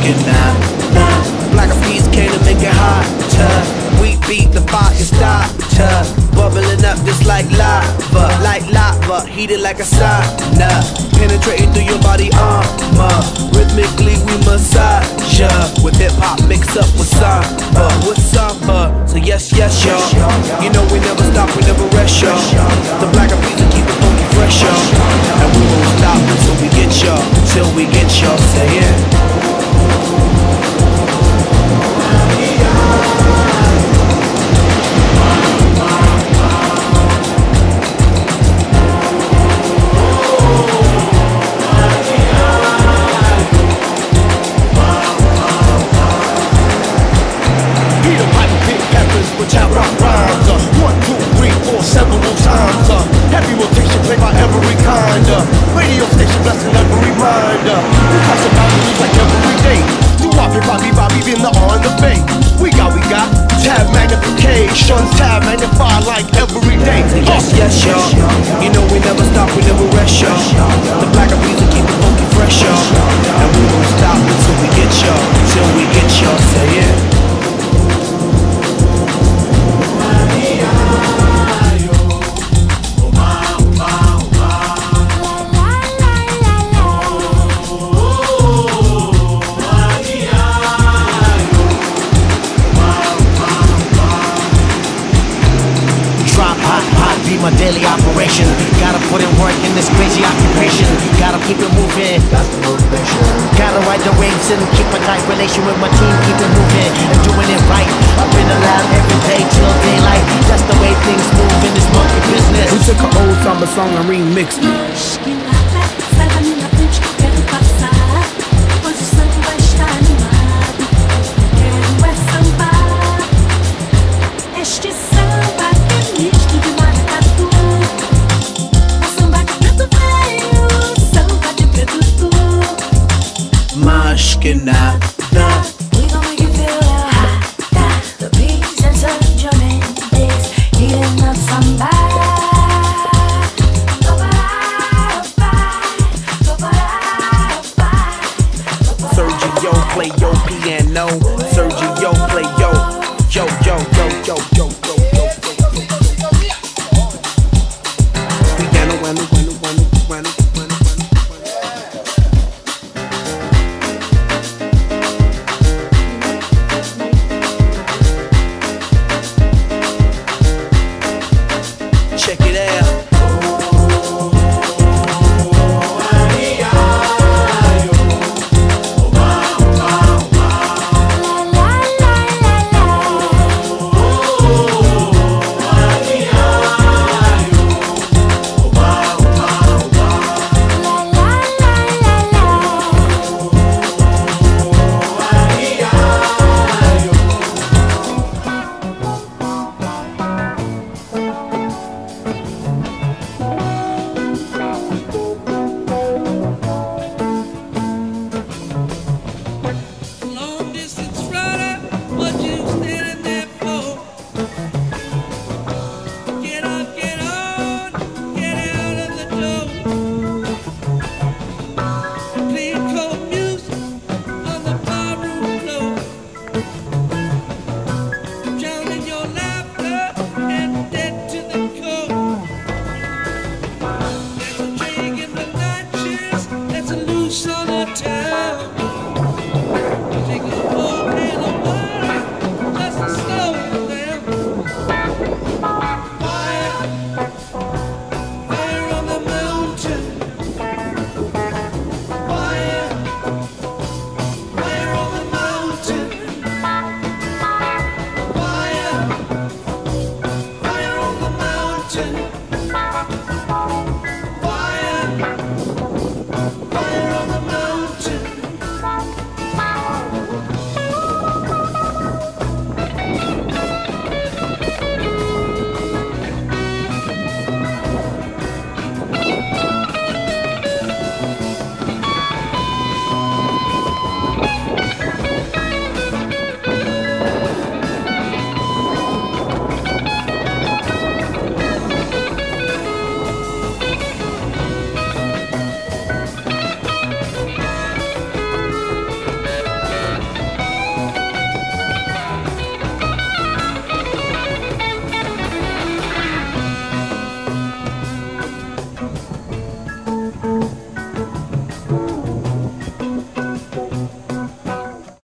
Muskin now. Black Eyed Peas came to make it hotter. We beat the fire starter, bubbling up just like lava, heated like a sauna, penetrating through your body armor. Rhythmically we massage ya, with hip hop mixed up with samba, So yes, y'all. You know we never stop, we never rest, y'all. The Black Eyed Peas will keep it funky fresh, y'all. And we won't stop until we get y'all, till we get y'all. Say it. Heavy rotation played by every kind. Radio station blessing every mind. We cross the boundaries like every day. Do Bobby, being the on the bay. We got tab magnification, tab magnify like every day. Yes, y'all. You know we never stop, we never rest, y'all. The Black Eyed Peas will keep it funky fresh, y'all. And we won't stop until we get y'all, till we get y'all. Say it. Be my daily operation. Gotta put in work in this crazy occupation. Gotta keep it moving. That's the motivation. Gotta ride the waves and keep a tight relation with my team. Keep it moving and doing it right. I've been allowed every day till daylight. That's the way things move in this monkey business. We took an old samba song and remixed it. Muskin we gon' make you feel hot. The beats and such your mandate, heating up somebody. Sergio, play your piano. Sergio, play yo. Piano, bueno. Check it out.